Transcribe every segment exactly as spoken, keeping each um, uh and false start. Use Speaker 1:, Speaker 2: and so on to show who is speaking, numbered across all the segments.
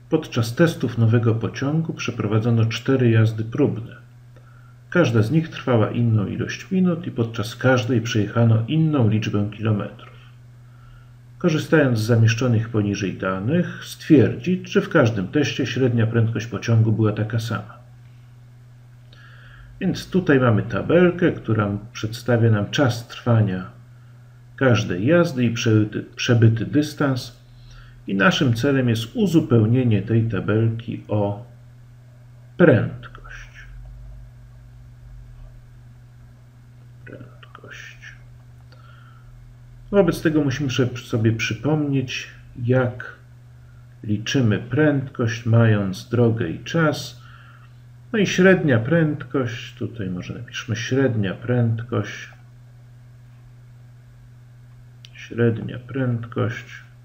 Speaker 1: Podczas testów nowego pociągu przeprowadzono cztery jazdy próbne. Każda z nich trwała inną ilość minut i podczas każdej przejechano inną liczbę kilometrów. Korzystając z zamieszczonych poniżej danych, stwierdzić, że w każdym teście średnia prędkość pociągu była taka sama. Więc tutaj mamy tabelkę, która przedstawia nam czas trwania każdej jazdy i przebyty, przebyty dystans. I naszym celem jest uzupełnienie tej tabelki o prędkość. Prędkość. Wobec tego musimy sobie przypomnieć, jak liczymy prędkość, mając drogę i czas. No i średnia prędkość, tutaj może napiszmy średnia prędkość. Średnia prędkość.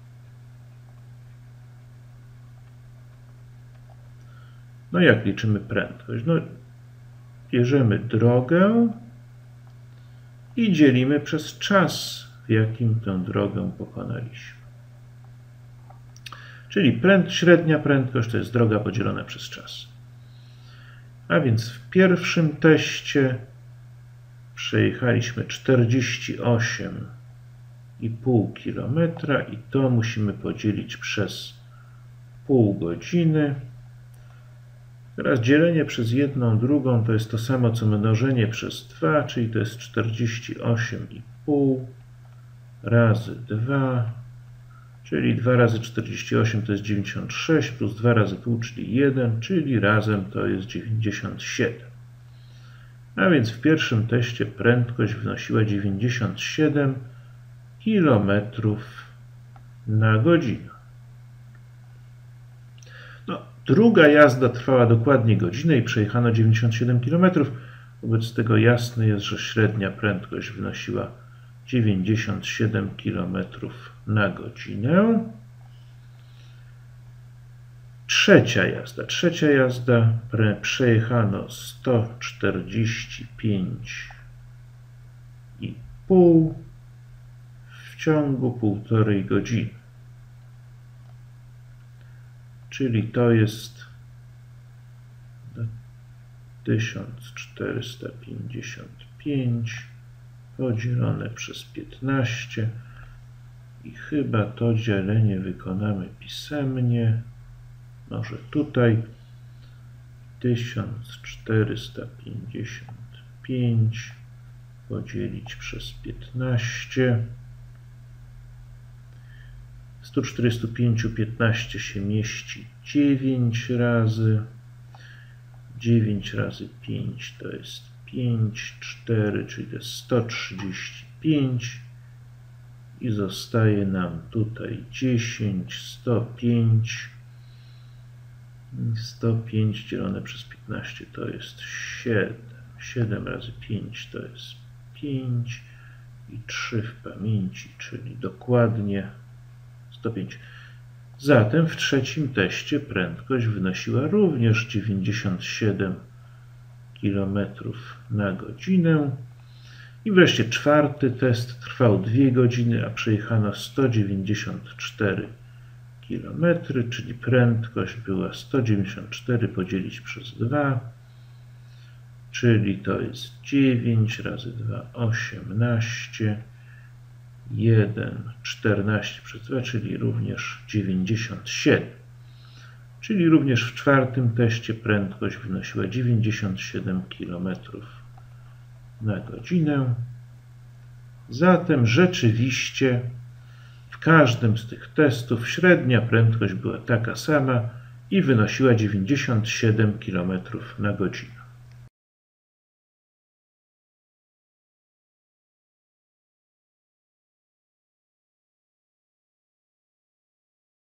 Speaker 1: No jak liczymy prędkość? No, bierzemy drogę i dzielimy przez czas, w jakim tę drogę pokonaliśmy. Czyli pręd, średnia prędkość to jest droga podzielona przez czas. A więc w pierwszym teście przejechaliśmy czterdzieści osiem i pół kilometra i to musimy podzielić przez pół godziny. Teraz dzielenie przez jedną drugą to jest to samo co mnożenie przez dwa, czyli to jest czterdzieści osiem i pół razy dwa, czyli dwa razy czterdzieści osiem to jest dziewięćdziesiąt sześć, plus dwa razy pół, czyli jeden, czyli razem to jest dziewięćdziesiąt siedem. A więc w pierwszym teście prędkość wynosiła dziewięćdziesiąt siedem kilometrów na godzinę. No, druga jazda trwała dokładnie godzinę i przejechano dziewięćdziesiąt siedem kilometrów. Wobec tego jasne jest, że średnia prędkość wynosiła dziewięćdziesiąt siedem kilometrów na godzinę. Trzecia jazda. Trzecia jazda przejechano sto czterdzieści pięć i pół w ciągu półtorej godziny. Czyli to jest tysiąc czterysta pięćdziesiąt pięć podzielone przez piętnaście i chyba to dzielenie wykonamy pisemnie. Może tutaj tysiąc czterysta pięćdziesiąt pięć podzielić przez piętnaście. sto czterdzieści pięć piętnaście się mieści dziewięć razy. dziewięć razy pięć to jest pięć, cztery, czyli to jest sto trzydzieści pięć i zostaje nam tutaj dziesięć, sto pięć. sto pięć dzielone przez piętnaście to jest siedem. siedem razy pięć to jest pięć i trzy w pamięci, czyli dokładnie sto pięć. Zatem w trzecim teście prędkość wynosiła również dziewięćdziesiąt siedem kilometrów na godzinę. I wreszcie czwarty test trwał dwie godziny, a przejechano sto dziewięćdziesiąt cztery kilometry, czyli prędkość była sto dziewięćdziesiąt cztery podzielić przez dwa, czyli to jest dziewięć razy dwa, osiemnaście, jeden, czternaście przez dwa, czyli również dziewięćdziesiąt siedem. Czyli również w czwartym teście prędkość wynosiła dziewięćdziesiąt siedem kilometrów na godzinę. Zatem rzeczywiście w każdym z tych testów średnia prędkość była taka sama i wynosiła dziewięćdziesiąt siedem kilometrów na godzinę.